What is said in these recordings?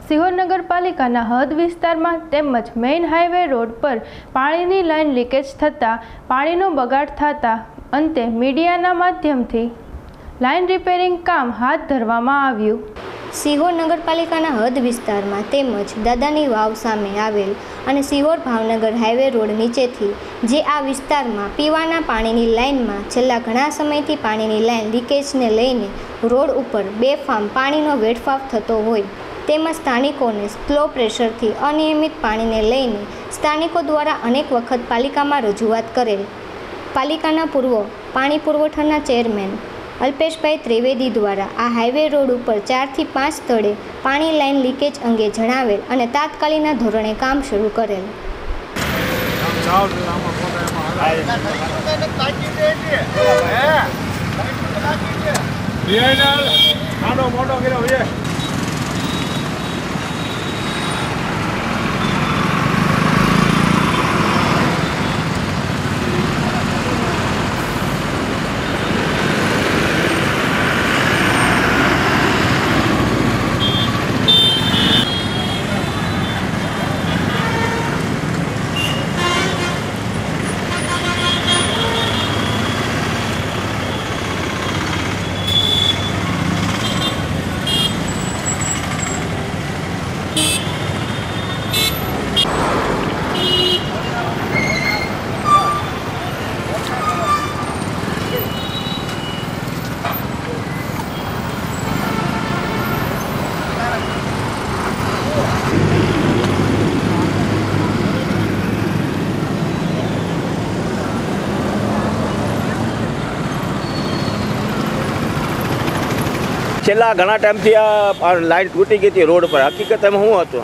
સિહોર નગરપાલિકાના હદ વિસ્તારમાં તેમજ મેઇન હાઈવે રોડ પર પાણીની લાઇન લીકેજ થતાં પાણીનો બગાડ થતાં અંતે મીડિયાના માધ્યમથી લાઇન રિપેરિંગ કામ હાથ ધરવામાં આવ્યું। સિહોર નગરપાલિકાના હદ વિસ્તારમાં તેમજ દાદાની વાવ સામે આવેલ અને સિહોર ભાવનગર હાઈવે રોડ નીચેથી જે આ વિસ્તારમાં પીવાના પાણીની લાઇનમાં છેલ્લા ઘણા સમયથી પાણીની લાઇન લીકેજને લઈને રોડ ઉપર બેફામ પાણીનો વેડફાટ થતો હોય તેમજ સ્થાનિકોને સ્લો પ્રેશરથી અનિયમિત પાણીને લઈને સ્થાનિકો દ્વારા અનેક વખત પાલિકામાં રજૂઆત કરેલ। પાલિકાના પૂર્વ પાણી પુરવઠાના ચેરમેન અલ્પેશભાઈ ત્રિવેદી દ્વારા આ હાઈવે રોડ ઉપર 4 થી 5 સ્થળે પાણી લાઇન લીકેજ અંગે જણાવેલ અને તાત્કાલિકના ધોરણે કામ શરૂ કરેલ। છેલ્લા ઘણા ટાઈમથી આ લાઈન તૂટી ગઈ હતી રોડ પર, હકીકત એમાં શું હતું?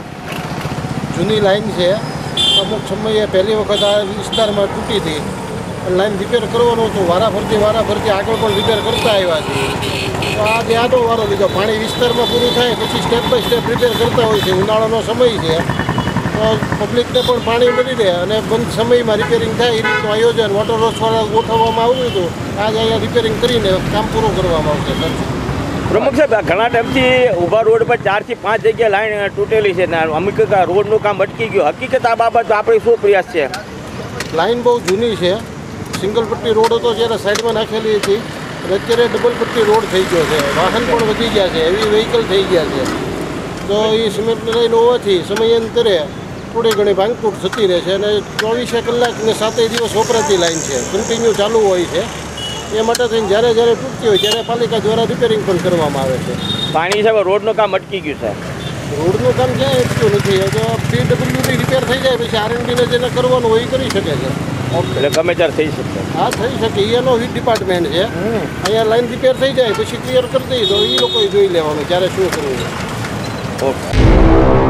જૂની લાઈન છે, અમુક સમયે પહેલી વખત આ વિસ્તારમાં તૂટી હતી, લાઈન રિપેર કરવાનું હતું, વારાફરતી આગળ પણ રિપેર કરતા આવ્યા છીએ। તો આ આનો વારો લીધો, પાણી વિસ્તારમાં પૂરું થાય પછી સ્ટેપ બાય સ્ટેપ રિપેર કરતા હોય છે। ઉનાળાનો સમય છે તો પબ્લિકને પણ પાણી મળી રહે અને બંધ સમયમાં રિપેરિંગ થાય એ રીતનું આયોજન વોટર વર્ક્સવાળા ગોઠવવામાં આવ્યું હતું। આજે અહીંયા રિપેરિંગ કરીને કામ પૂરું કરવામાં આવશે। પ્રમુખ સાહેબ, ઘણા ટાઈમથી ઊભા રોડ પર 4 થી 5 જગ્યાએ લાઈન તૂટેલી છે ને અમુક રોડનું કામ અટકી ગયું, હકીકત આ બાબત આપણે શું પ્રયાસ છે? લાઈન બહુ જૂની છે, સિંગલ પટ્ટી રોડ હતો જ્યારે સાઈડમાં નાખેલી હતી, અત્યારે ડબલ પટ્ટી રોડ થઈ ગયો છે, વાહન પણ વધી ગયા છે, હેવી વ્હીકલ થઈ ગયા છે। તો એ સિમેન્ટની લાઈન હોવાથી સમયાંતરે થોડી ઘણી ભાંગતૂટ થતી રહે છે અને 24 કલાક ને 7 દિવસ વપરાતી લાઈન છે, કન્ટિન્યુ ચાલુ હોય છે। એ માટે થઈને જ્યારે તૂટતી હોય ત્યારે પાલિકા દ્વારા રિપેરિંગ પણ કરવામાં આવે છે। પાણી સાહેબ રોડનું કામ અટકી ગયું છે? રોડનું કામ ક્યાંય અટક્યું નથી, તો PWD રિપેર થઈ જાય પછી R&Dને જેને કરવાનું હોય એ કરી શકે છે। એટલે ગમે ત્યારે થઈ શકે? હા, થઈ શકે, એનો ડિપાર્ટમેન્ટ છે। અહીંયા લાઈન રિપેર થઈ જાય પછી ક્લિયર કરી દઈએ તો એ લોકોએ જોઈ લેવાનું ક્યારે શું કરવું છે। ઓકે।